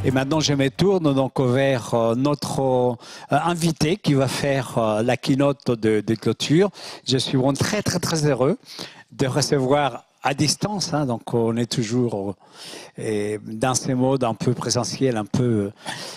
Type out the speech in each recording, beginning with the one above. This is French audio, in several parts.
Et maintenant, je me tourne donc vers notre invité qui va faire la keynote de clôture. Je suis vraiment très, très, très heureux de recevoir à distance, hein, donc on est toujours dans ces modes un peu présentiels, un peu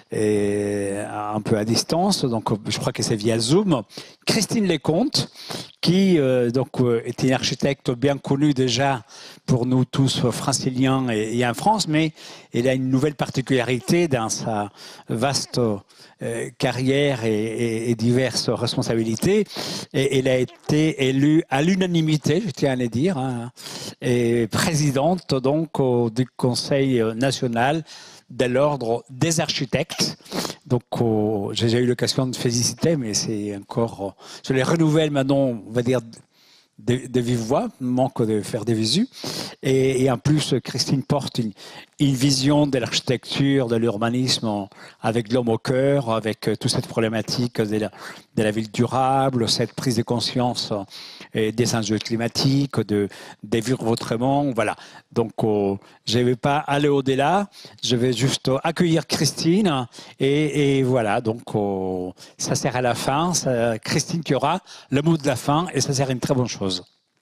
à distance. Donc je crois que c'est via Zoom. Christine Lecomte, qui est une architecte bien connue déjà pour nous tous franciliens et en France, mais elle a une nouvelle particularité dans sa vaste carrière et diverses responsabilités. Et elle a été élue à l'unanimité, je tiens à le dire, hein, et présidente donc du Conseil national de l'ordre des architectes. Donc, j'ai déjà eu l'occasion de féliciter, mais c'est encore, je les renouvelle maintenant, on va dire, de vive voix, manque de faire des visus. Et en plus, Christine porte une vision de l'architecture, de l'urbanisme avec l'homme au cœur, avec toute cette problématique de la ville durable, cette prise de conscience des enjeux climatiques, de vivre autrement. Voilà. Donc, je ne vais pas aller au-delà. Je vais juste accueillir Christine. Et voilà. Donc, ça sert à la fin. Christine qui aura le mot de la fin. Et ça sert à une très bonne chose.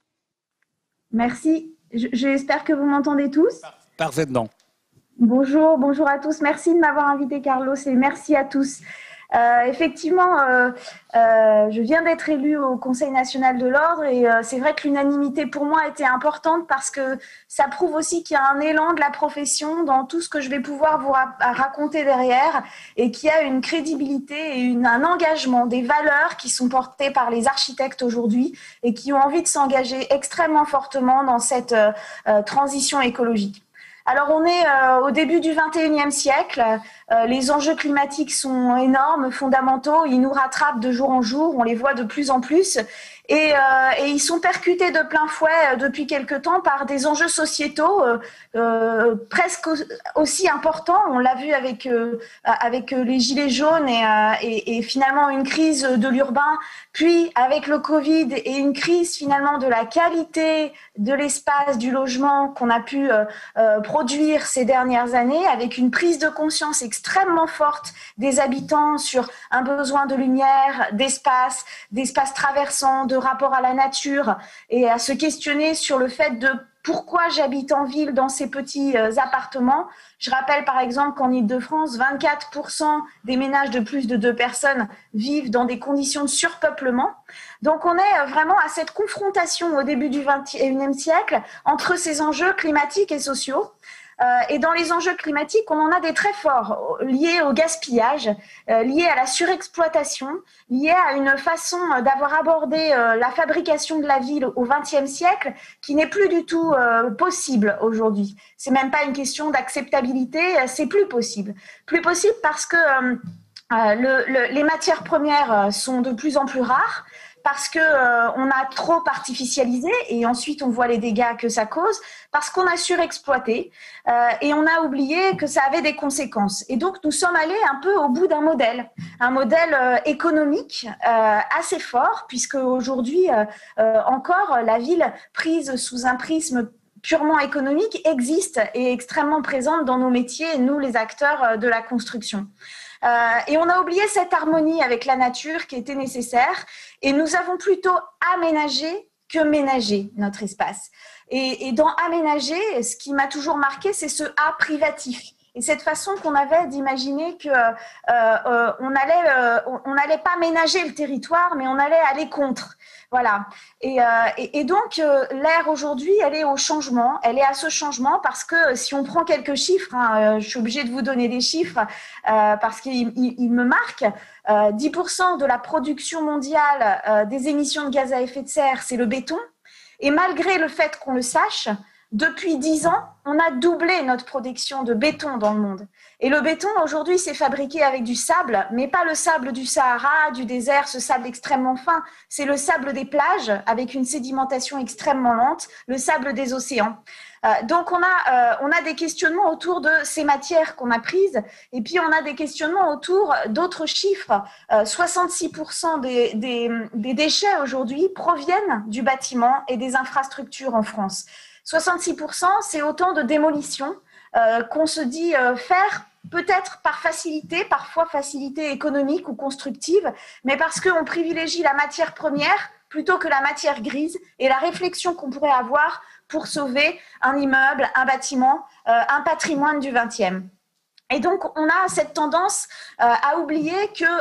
Merci. J'espère que vous m'entendez tous. Parfaitement. Bonjour, bonjour à tous. Merci de m'avoir invité, Carlos, et merci à tous. Effectivement, je viens d'être élue au Conseil national de l'ordre et c'est vrai que l'unanimité pour moi était importante parce que ça prouve aussi qu'il y a un élan de la profession dans tout ce que je vais pouvoir vous raconter derrière et qu'il y a une crédibilité et un engagement, des valeurs qui sont portées par les architectes aujourd'hui et qui ont envie de s'engager extrêmement fortement dans cette transition écologique. Alors, on est au début du 21e siècle. Les enjeux climatiques sont énormes, fondamentaux. Ils nous rattrapent de jour en jour. On les voit de plus en plus. Et ils sont percutés de plein fouet depuis quelque temps par des enjeux sociétaux presque aussi importants. On l'a vu avec les gilets jaunes et finalement une crise de l'urbain, puis avec le Covid et une crise finalement de la qualité de l'espace, du logement qu'on a pu produire ces dernières années, avec une prise de conscience extrêmement forte des habitants sur un besoin de lumière, d'espace traversant, de rapport à la nature et à se questionner sur le fait de pourquoi j'habite en ville dans ces petits appartements. Je rappelle par exemple qu'en Île-de-France, 24% des ménages de plus de 2 personnes vivent dans des conditions de surpeuplement. Donc on est vraiment à cette confrontation au début du XXIe siècle entre ces enjeux climatiques et sociaux. Et dans les enjeux climatiques, on en a des très forts, liés au gaspillage, liés à la surexploitation, liés à une façon d'avoir abordé la fabrication de la ville au XXe siècle qui n'est plus du tout possible aujourd'hui. C'est même pas une question d'acceptabilité, c'est plus possible. Plus possible parce que les matières premières sont de plus en plus rares, parce que on a trop artificialisé et ensuite on voit les dégâts que ça cause, parce qu'on a surexploité et on a oublié que ça avait des conséquences. Et donc nous sommes allés un peu au bout d'un modèle économique assez fort, puisque aujourd'hui encore la ville prise sous un prisme purement économique existe et est extrêmement présente dans nos métiers, nous les acteurs de la construction. Et on a oublié cette harmonie avec la nature qui était nécessaire et nous avons plutôt aménagé que ménagé notre espace. Et dans aménager, ce qui m'a toujours marqué, c'est ce A privatif. Et cette façon qu'on avait d'imaginer que on allait pas ménager le territoire, mais on allait aller contre. Voilà. Et donc, l'ère aujourd'hui, elle est au changement. Elle est à ce changement parce que si on prend quelques chiffres, je suis obligée de vous donner des chiffres parce qu'ils me marquent. 10% de la production mondiale des émissions de gaz à effet de serre, c'est le béton. Et malgré le fait qu'on le sache, depuis 10 ans, on a doublé notre production de béton dans le monde. Et le béton, aujourd'hui, c'est fabriqué avec du sable, mais pas le sable du Sahara, du désert, ce sable extrêmement fin. C'est le sable des plages, avec une sédimentation extrêmement lente, le sable des océans. Donc, on a des questionnements autour de ces matières qu'on a prises, et puis on a des questionnements autour d'autres chiffres. 66% des déchets aujourd'hui proviennent du bâtiment et des infrastructures en France. 66%, c'est autant de démolitions qu'on se dit faire peut-être par facilité, parfois facilité économique ou constructive, mais parce qu'on privilégie la matière première plutôt que la matière grise et la réflexion qu'on pourrait avoir pour sauver un immeuble, un bâtiment, un patrimoine du XXe. Et donc, on a cette tendance à oublier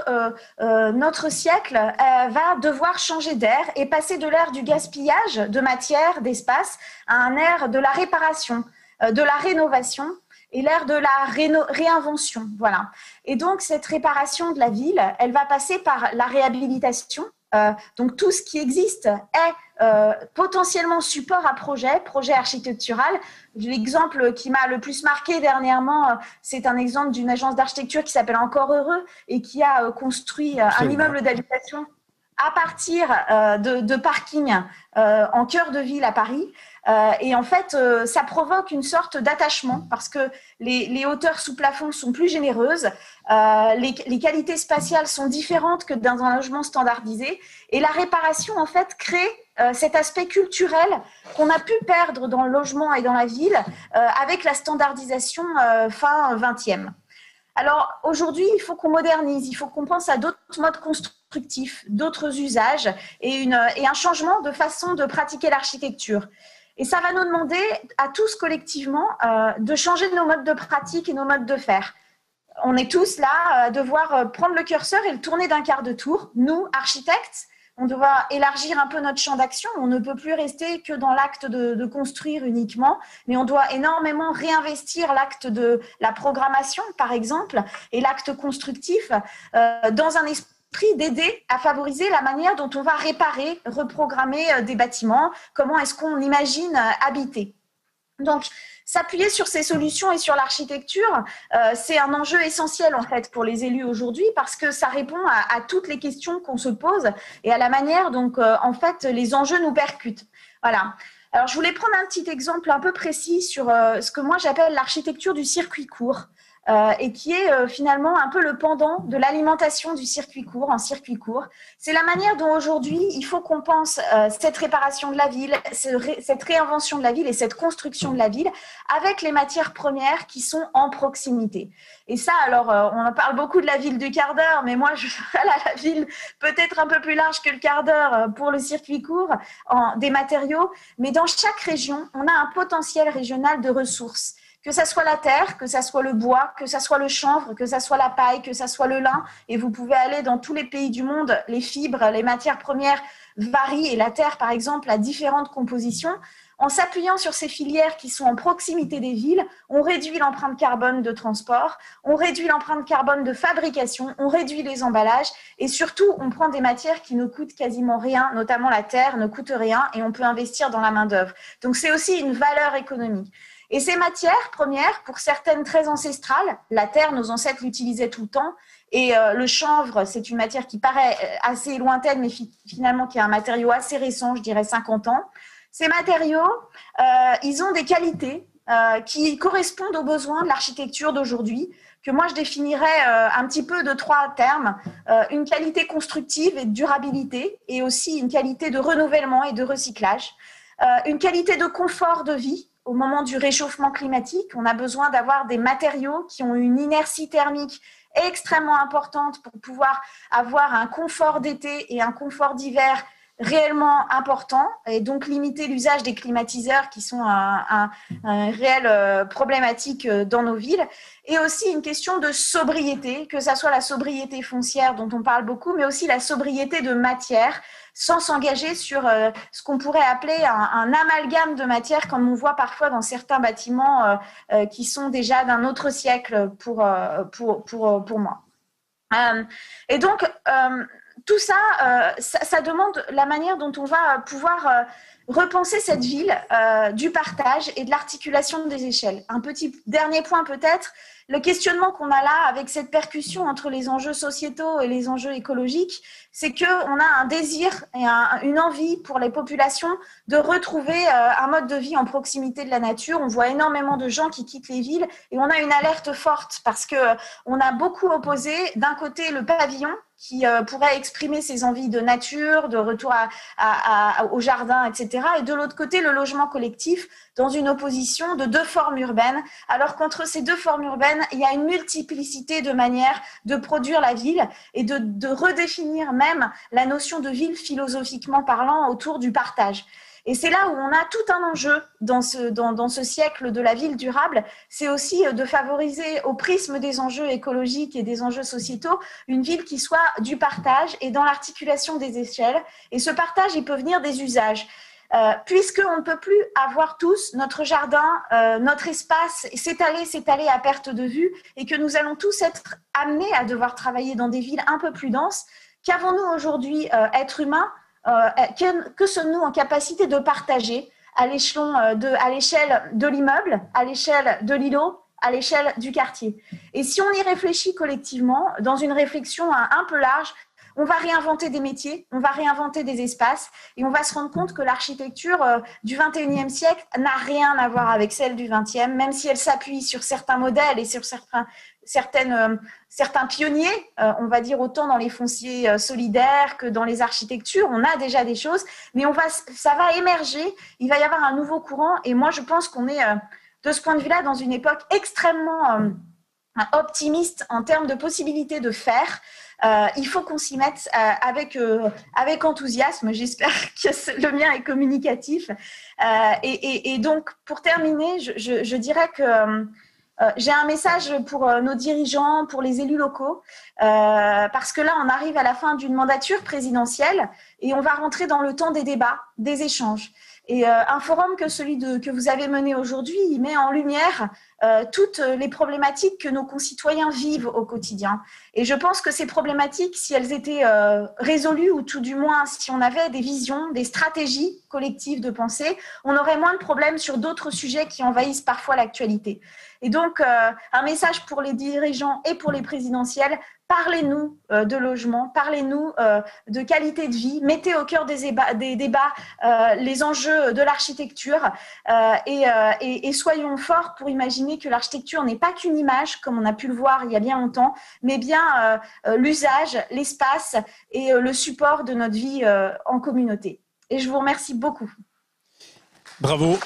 que notre siècle va devoir changer d'air et passer de l'ère du gaspillage de matière, d'espace, à un ère de la réparation, de la rénovation et l'ère de la réinvention. Voilà. Et donc, cette réparation de la ville, elle va passer par la réhabilitation. Donc, tout ce qui existe est potentiellement support à projet architectural. L'exemple qui m'a le plus marqué dernièrement, c'est un exemple d'une agence d'architecture qui s'appelle Encore Heureux et qui a construit un immeuble d'habitation à partir de parkings en cœur de ville à Paris. Et en fait, ça provoque une sorte d'attachement parce que les hauteurs sous plafond sont plus généreuses, les qualités spatiales sont différentes que dans un logement standardisé et la réparation, en fait, crée cet aspect culturel qu'on a pu perdre dans le logement et dans la ville avec la standardisation fin 20e. Alors aujourd'hui, il faut qu'on modernise, il faut qu'on pense à d'autres modes constructifs, d'autres usages et un changement de façon de pratiquer l'architecture. Et ça va nous demander à tous collectivement de changer nos modes de pratique et nos modes de faire. On est tous là à devoir prendre le curseur et le tourner d'un quart de tour. Nous, architectes, on doit élargir un peu notre champ d'action. On ne peut plus rester que dans l'acte de construire uniquement, mais on doit énormément réinvestir l'acte de la programmation, par exemple, et l'acte constructif dans un esprit d'aider à favoriser la manière dont on va réparer, reprogrammer des bâtiments, comment est-ce qu'on imagine habiter. Donc, s'appuyer sur ces solutions et sur l'architecture, c'est un enjeu essentiel en fait pour les élus aujourd'hui parce que ça répond à toutes les questions qu'on se pose et à la manière dont en fait les enjeux nous percutent. Voilà. Alors, je voulais prendre un petit exemple un peu précis sur ce que moi j'appelle l'architecture du circuit court. Et qui est finalement un peu le pendant de l'alimentation du circuit court en circuit court. C'est la manière dont aujourd'hui il faut qu'on pense cette réparation de la ville, cette réinvention de la ville et cette construction de la ville avec les matières premières qui sont en proximité. Et ça, alors, on en parle beaucoup de la ville du quart d'heure, mais moi, je parle à la ville peut-être un peu plus large que le quart d'heure pour le circuit court des matériaux. Mais dans chaque région, on a un potentiel régional de ressources. Que ça soit la terre, que ça soit le bois, que ça soit le chanvre, que ça soit la paille, que ça soit le lin. Et vous pouvez aller dans tous les pays du monde, les fibres, les matières premières varient et la terre, par exemple, a différentes compositions. En s'appuyant sur ces filières qui sont en proximité des villes, on réduit l'empreinte carbone de transport, on réduit l'empreinte carbone de fabrication, on réduit les emballages et surtout, on prend des matières qui ne coûtent quasiment rien, notamment la terre ne coûte rien et on peut investir dans la main-d'œuvre. Donc, c'est aussi une valeur économique. Et ces matières premières, pour certaines très ancestrales, la terre, nos ancêtres l'utilisaient tout le temps, et le chanvre, c'est une matière qui paraît assez lointaine, mais finalement qui est un matériau assez récent, je dirais 50 ans. Ces matériaux, ils ont des qualités qui correspondent aux besoins de l'architecture d'aujourd'hui, que moi je définirais un petit peu de 3 termes, une qualité constructive et de durabilité, et aussi une qualité de renouvellement et de recyclage, une qualité de confort de vie. Au moment du réchauffement climatique, on a besoin d'avoir des matériaux qui ont une inertie thermique extrêmement importante pour pouvoir avoir un confort d'été et un confort d'hiver réellement important et donc limiter l'usage des climatiseurs qui sont un réel problématique dans nos villes et aussi une question de sobriété, que ça soit la sobriété foncière dont on parle beaucoup, mais aussi la sobriété de matière sans s'engager sur ce qu'on pourrait appeler un amalgame de matière comme on voit parfois dans certains bâtiments qui sont déjà d'un autre siècle pour moi. Et donc, tout ça, ça demande la manière dont on va pouvoir repenser cette ville du partage et de l'articulation des échelles. Un petit dernier point peut-être, le questionnement qu'on a là avec cette percussion entre les enjeux sociétaux et les enjeux écologiques, c'est qu'on a un désir et une envie pour les populations de retrouver un mode de vie en proximité de la nature. On voit énormément de gens qui quittent les villes et on a une alerte forte parce qu'on a beaucoup opposé d'un côté le pavillon qui pourrait exprimer ses envies de nature, de retour au jardin, etc. Et de l'autre côté, le logement collectif dans une opposition de deux formes urbaines, alors qu'entre ces deux formes urbaines, il y a une multiplicité de manières de produire la ville et de redéfinir même la notion de ville philosophiquement parlant autour du partage. Et c'est là où on a tout un enjeu dans ce siècle de la ville durable, c'est aussi de favoriser au prisme des enjeux écologiques et des enjeux sociétaux une ville qui soit du partage et dans l'articulation des échelles. Et ce partage, il peut venir des usages. Puisqu'on ne peut plus avoir tous notre jardin, notre espace s'étaler à perte de vue et que nous allons tous être amenés à devoir travailler dans des villes un peu plus denses, qu'avons-nous aujourd'hui, êtres humains, que sommes-nous en capacité de partager à l'échelle de l'immeuble, à l'échelle de l'îlot, à l'échelle du quartier. Et si on y réfléchit collectivement, dans une réflexion un peu large, on va réinventer des métiers, on va réinventer des espaces et on va se rendre compte que l'architecture du 21e siècle n'a rien à voir avec celle du 20e, même si elle s'appuie sur certains modèles et sur certains pionniers, on va dire autant dans les fonciers solidaires que dans les architectures. On a déjà des choses, mais ça va émerger, il va y avoir un nouveau courant et moi je pense qu'on est de ce point de vue-là dans une époque extrêmement optimiste en termes de possibilités de faire. Il faut qu'on s'y mette avec enthousiasme. J'espère que le mien est communicatif. Et donc, pour terminer, je dirais que j'ai un message pour nos dirigeants, pour les élus locaux, parce que là, on arrive à la fin d'une mandature présidentielle et on va rentrer dans le temps des débats, des échanges. Et un forum que celui que vous avez mené aujourd'hui, il met en lumière toutes les problématiques que nos concitoyens vivent au quotidien. Et je pense que ces problématiques, si elles étaient résolues, ou tout du moins si on avait des visions, des stratégies collectives de pensée, on aurait moins de problèmes sur d'autres sujets qui envahissent parfois l'actualité. Et donc, un message pour les dirigeants et pour les présidentielles, parlez-nous de logement, parlez-nous de qualité de vie, mettez au cœur des débats les enjeux de l'architecture et soyons forts pour imaginer que l'architecture n'est pas qu'une image, comme on a pu le voir il y a bien longtemps, mais bien l'usage, l'espace et le support de notre vie en communauté. Et je vous remercie beaucoup. Bravo.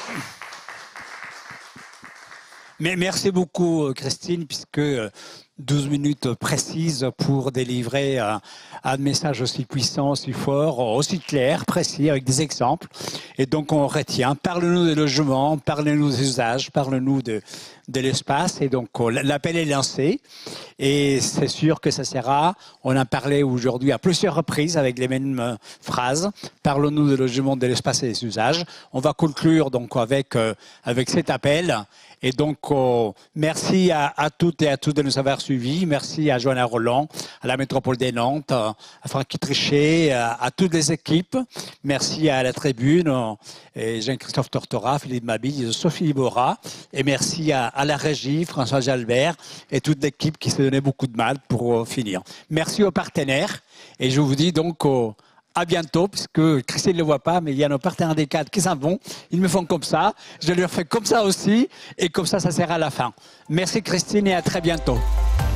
Mais merci beaucoup, Christine, puisque 12 minutes précises pour délivrer un message aussi puissant, aussi fort, aussi clair, précis, avec des exemples. Et donc, on retient. Parle-nous des logements, parle-nous des usages, parle-nous de l'espace. Et donc, l'appel est lancé. Et c'est sûr que ça sera, on en parlait aujourd'hui à plusieurs reprises avec les mêmes phrases. Parle-nous des logements, de l'espace et des usages. On va conclure donc avec cet appel. Et donc, merci à toutes et à tous de nous avoir suivis. Merci à Johanna Roland, à la Métropole des Nantes, à Francky Trichet, à toutes les équipes. Merci à la Tribune, Jean-Christophe Tortora, Philippe Mabille, Sophie Libora. Et merci à la régie, François Jalbert, et toute l'équipe qui s'est donné beaucoup de mal pour finir. Merci aux partenaires. Et je vous dis donc à bientôt, puisque Christine ne le voit pas, mais il y a nos partenaires des cadres qui s'en vont. Ils me font comme ça. Je leur fais comme ça aussi. Et comme ça, ça sera à la fin. Merci Christine et à très bientôt.